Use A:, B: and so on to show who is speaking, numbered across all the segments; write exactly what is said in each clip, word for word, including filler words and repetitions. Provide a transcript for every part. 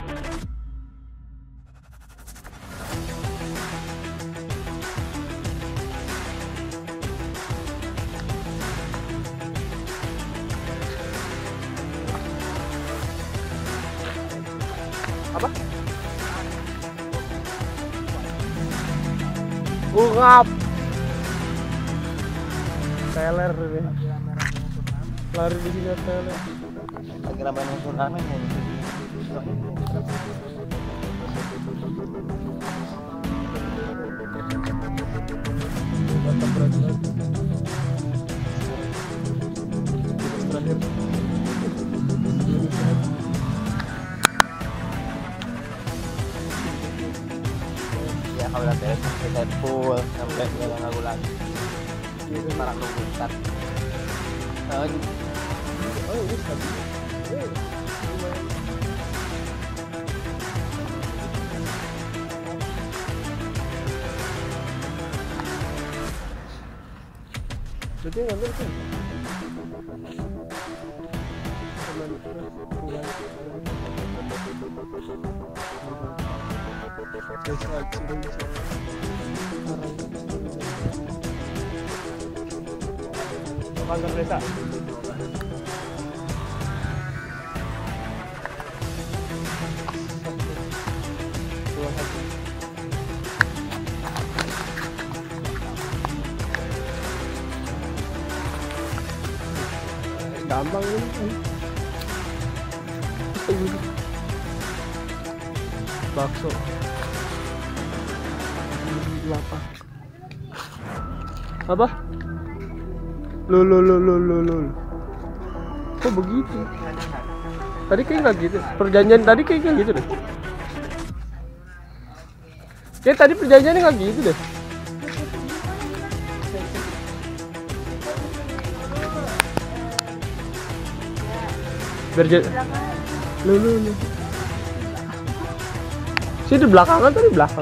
A: Apa? Ungap. Teler ini. Lari di sini teler.
B: Lagi ramai nonton aneh ya. Ya kalau udah beres kita full sampai jalan lagu lagi. Ini marah nunggu ntar. Oh,
A: Oh, ini stabil. Eh, lumayan. Berarti ngambil kan? Kantor desa. Gampang ini. Bakso. Lapar. Apa? Lo lo lo lo lo lo. Kok begitu? Tadi kayak nggak gitu. Perjanjian tadi kayak nggak gitu deh. Kayak tadi perjanjiannya nggak gitu deh. Berjet. Lu lu lu. Sini di belakangan tadi belakang.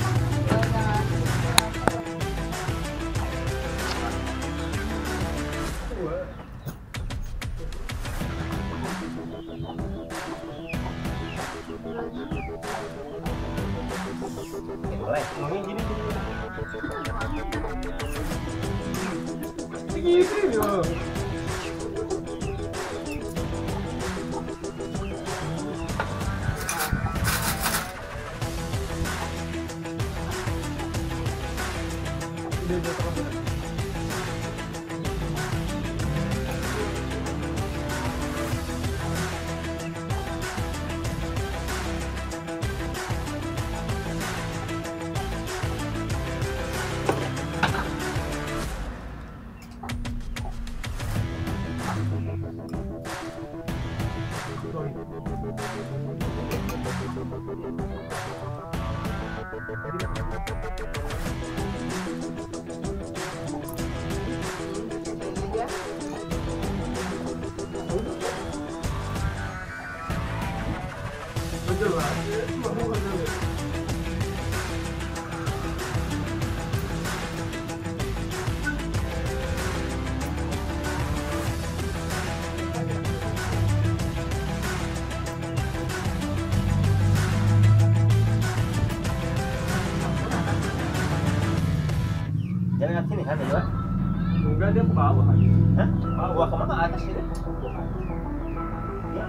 B: Jalan ke sini kan juga?
A: Enggak, dia ke bawah.
B: Hah? Bawah kemana? Atas ini? Ya.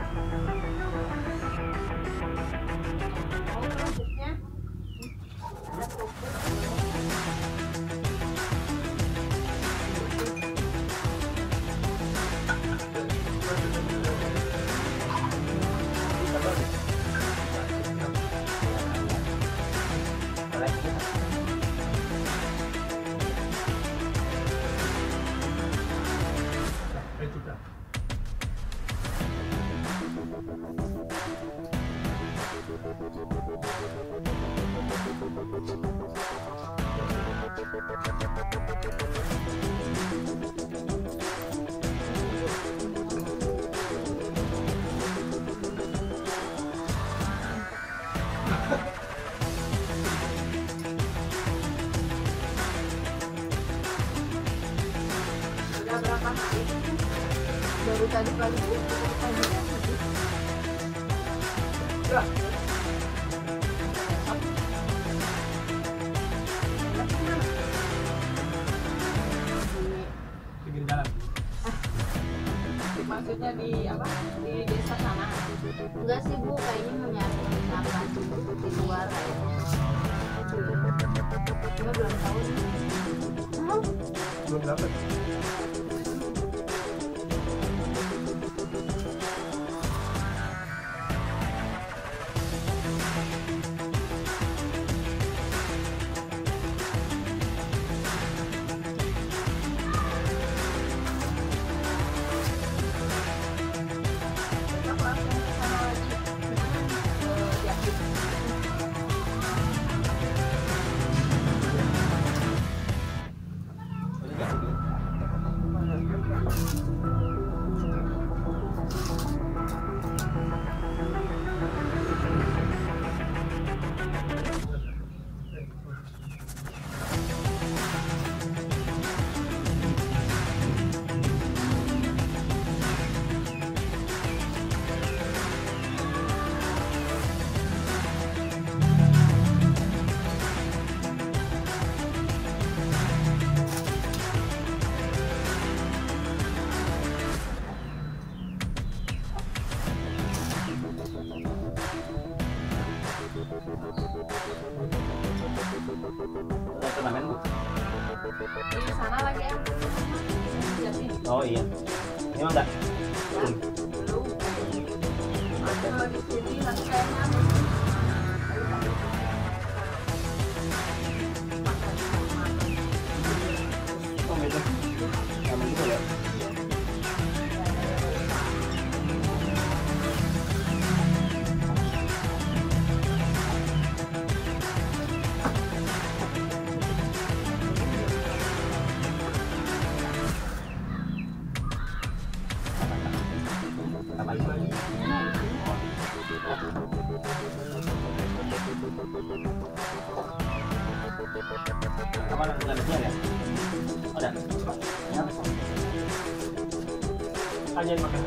C: Berapa hari baru tadi pagi pagi Pinggir jalan.
D: Maksudnya di apa? Di desa sana?
E: Enggak sih Bu, kayaknya mau nyari makan di luar kayaknya. Cuma belum tahu nih. Hah?
C: Belum dapat.
D: Kita langsung ke sana lagi. Ke Jakit.
B: Ada turnamen Bu?
D: Di sana lagi ya. Di Jakit.
B: Oh iya. Emang enggak? Belum.
D: Belum. Ada di sini nanti kayaknya
B: Oh gitu. Sama gitu ya. Kapan? Kapan nggak ada sinyal ya? Ada. Ya.
C: Tanyain makan.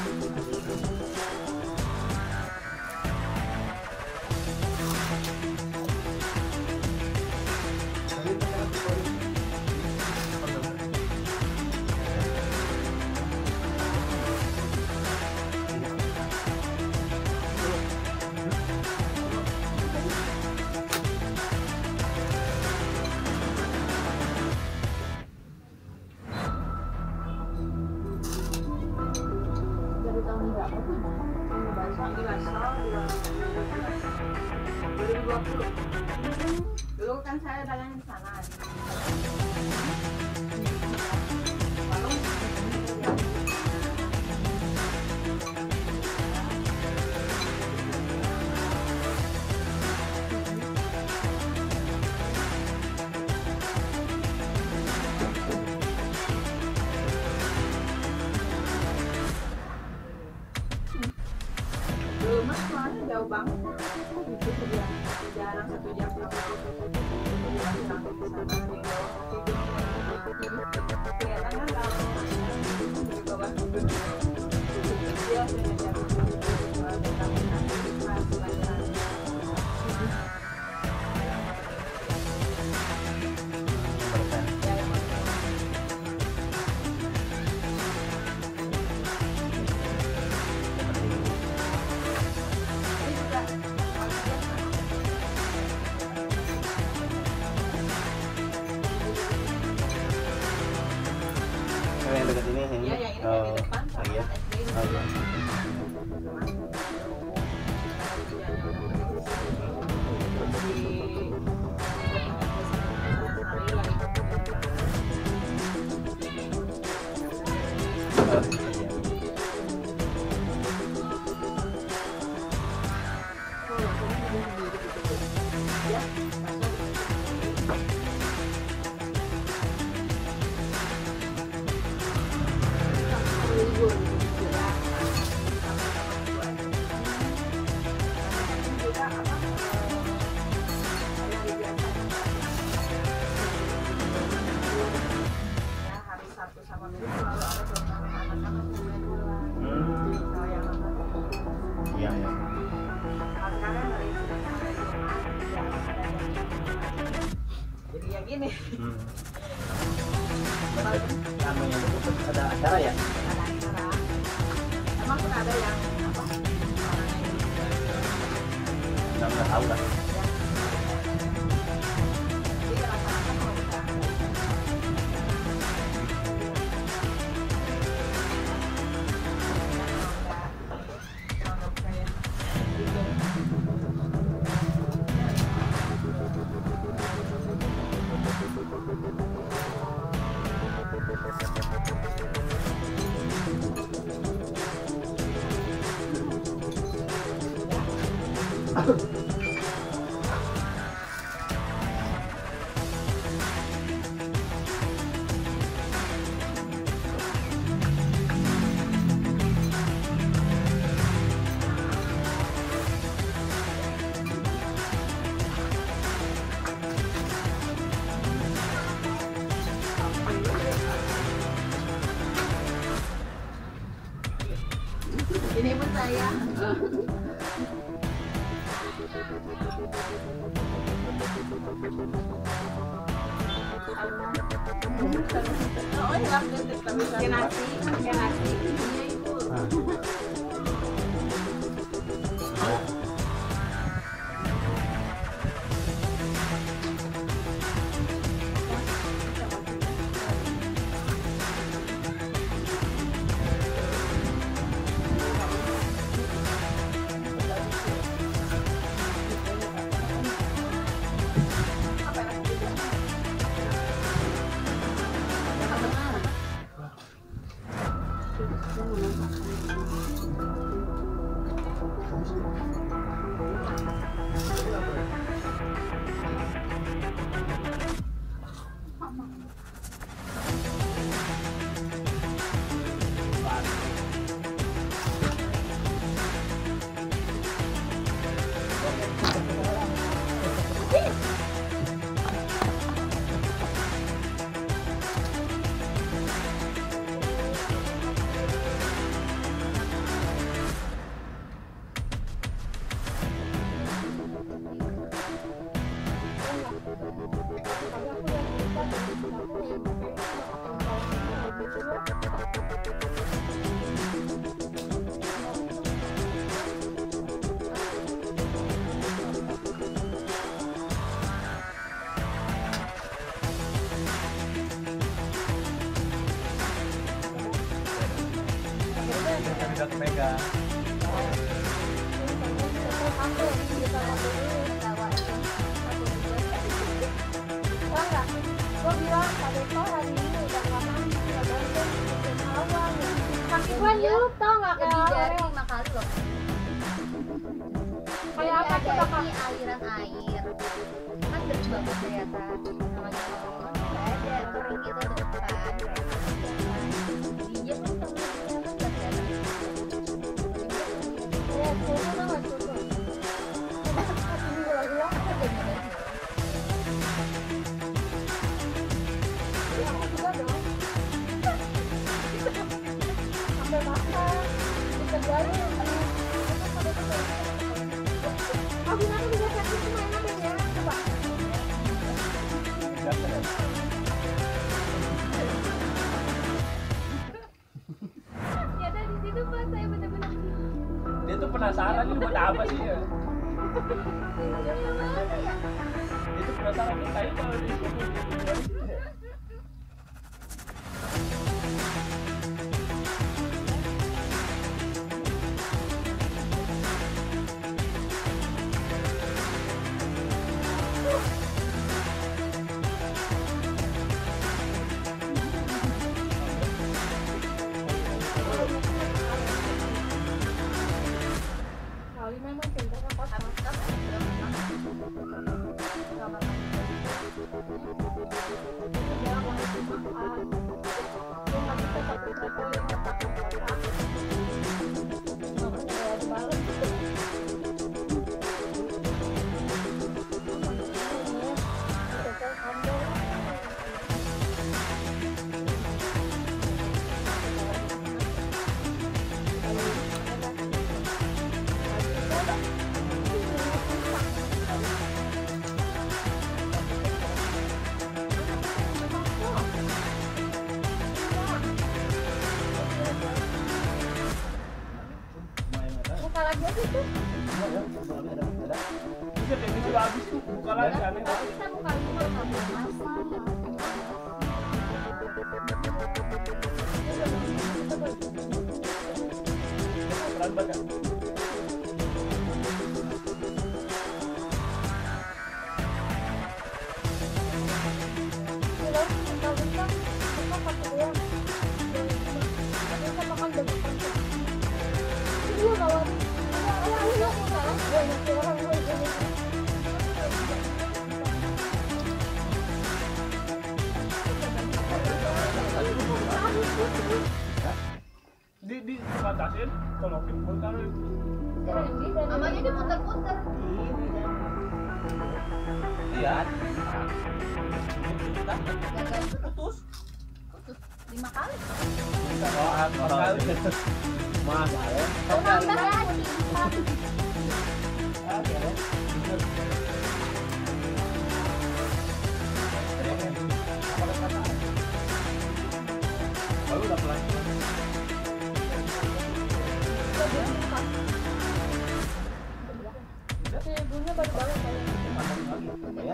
E: Dari tahun berapa tuh?
D: Lagi Basel dua ribu dua puluh. Dulu kan saya dagang di sana. Lalu dulu mah soalnya jauh banget. Itu dia jarang satu jam sampai pulang ke sana di bawah kelihatan kan kalau di bawah dia sudah jauh
B: Oh, yang dekat ini yang
D: ya yang ini
B: oh,
D: di depan
B: oh
D: sama
B: iya.
D: S D
B: Oh iya. Oh, iya.
D: Hari Sabtu sama Minggu selalu ada turnamen anak-anak mulai bola.
B: Hmm.
D: Kalau yang anak
B: Iya, iya.
D: ini.
B: Hmm. Namanya itu ada acara ya?
D: Ada acara. Emang pun ada yang apa? Orangnya ini.
B: Enggak nggak tahu lah.
D: Jadi rata-rata kalau udah ini pun saya. Oh, ya, pakai nasi, pakai nasi. Iya, Ibu.
B: Satu mega.
E: Kaki gua nyurup tau nggak lebih dari lima kali loh.
D: Kayak apa coba, Kak?
E: Ini aliran air. Kan gede banget ternyata. Namanya orang nggak ada kering gitu depan. Dia kan temennya kan nggak kelihatan. Ya, susu tau nggak susu? Ulang-ulang kan jadi dari.
D: Ya, aku juga dong. Sampai makan, dikerjain. Oh, gimana bisa sakit cuma enak ya? Coba. Ya dari situ Pak saya benar-benar.
B: Dia tuh penasaran ini buat apa sih ya? Dia tuh penasaran nih kayu kalau di
D: Kali memang pintar kan Pak.
E: Habis itu berapa?
D: Nggak apa-apa.
E: buka lagi aja tuh.
C: Bisa deh, ini udah habis tuh. Buka lagi aneh.
E: Tapi kita buka lagi kalau nggak mau masak.
C: Pelan banget. Di di batasin, colokin pun taruh.
E: Namanya dia muter-muter.
B: Lihat.
E: Putus. Putus lima kali.
B: Doa kali. Mas,
E: Oh, nambah lagi.
B: baru udah pelan.
E: Ibunya baru banget kayaknya.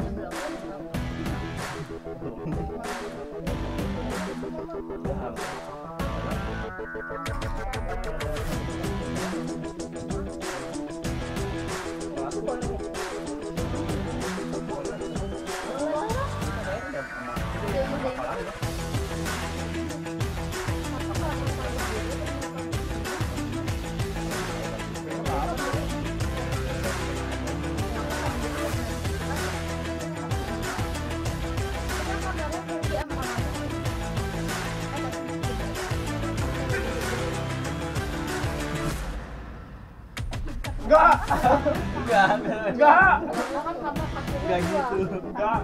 C: Enggak.
B: Enggak,
C: Enggak.
B: enggak gitu.
C: Enggak.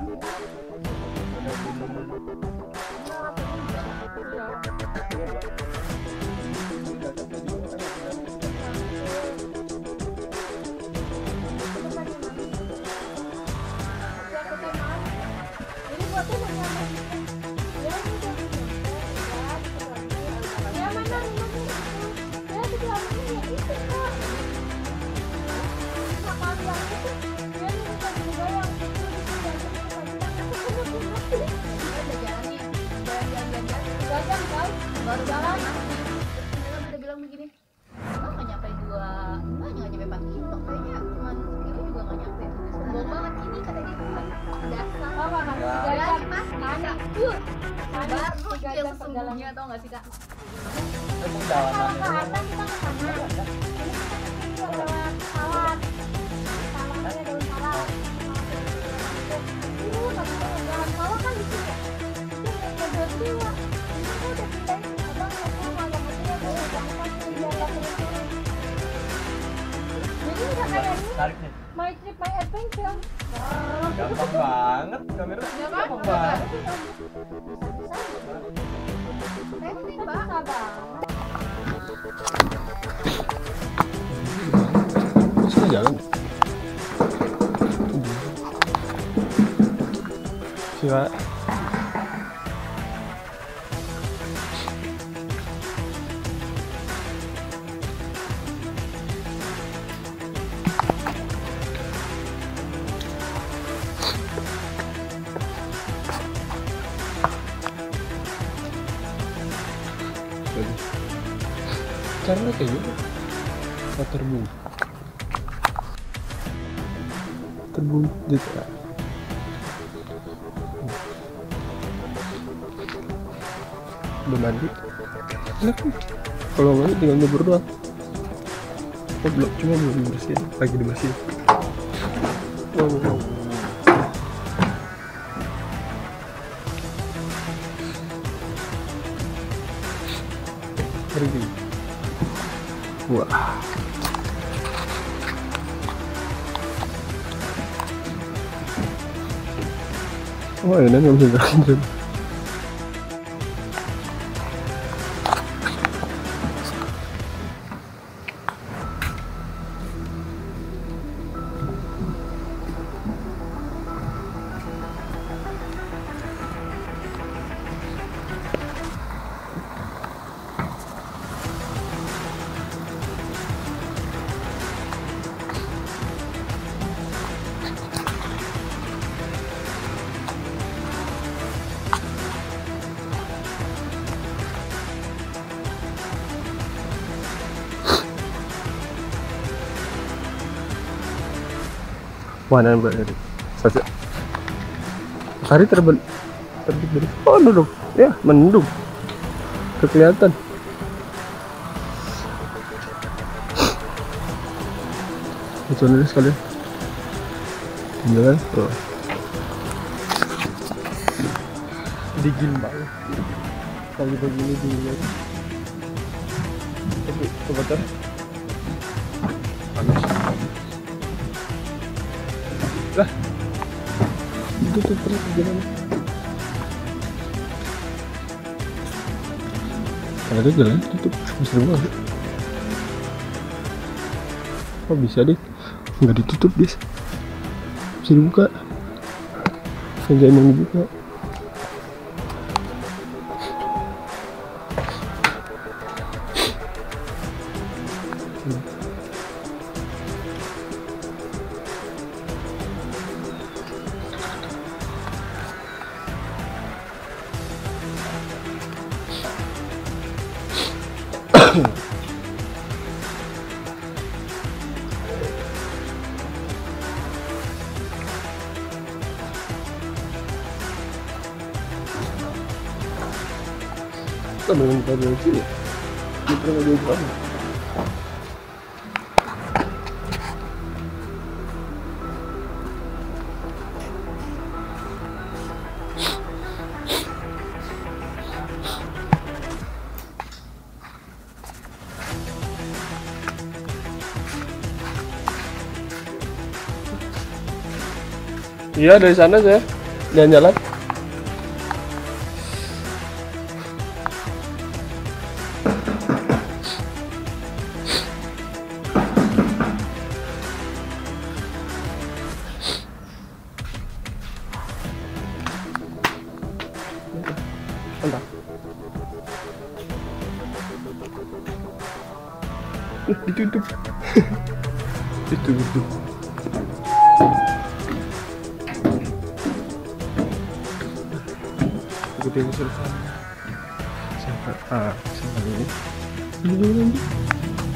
E: Baru jalan terus udah bilang begini, enggak nggak nyampe dua, enggak nggak nyampe empat kilo, kayaknya cuma kilo juga nggak nyampe. Sombong banget ini kata dia. Dasar apa kan? Tiga jam mas, mana? Tuh, baru dia sesungguhnya tau nggak sih kak? Kalau ke atas kita ke sana, ini kita lewat salad, saladnya daun salad. Ini tapi kalau jalan salad kan di sini, itu udah dua. Jadi udah kayak ini,
B: Tarik nih.
E: my trip, my adventure.
B: Gampang banget, kamera gampang banget.
E: Teknik mbak. Sabar.
A: Sudah jalan. Siapa? Karena kayak gitu oh, terbung terbung gitu ya. Udah mandi enak nih kalau mandi tinggal nyebur doang. Oh belum, cuma belum dibersihin, lagi dibersihin. Wow, wow. Pergi. Wah. Oh, ini nggak bisa jalan. Mana Mbak Eri? Saja. Hari terbalik. Terbit dari. Oh, duduk. Ya, mendung. Kelihatan. Itu nih sekalian. Jalan. Oh. Dingin banget. Kalau begini dingin. Tapi coba tar. Panas. Lah. Itu tuh terus jalan. Ada jalan tutup. Bisa banget. Oh bisa deh. Nggak ditutup dis. Bisa dibuka. Enggak emang dibuka. Kita memang kita dari sini. Kita nggak jauh banget. Iya dari sana saya jalan-jalan. Entah. Uh, ditutup. Ditutup. Ikutin selesai. Sampai ah, sampai ini. Ini dulu nanti.